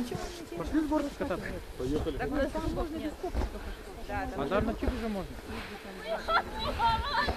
Пошли с горки кататься. Поехали. Так, можно без копчиков. А даже на чип уже можно.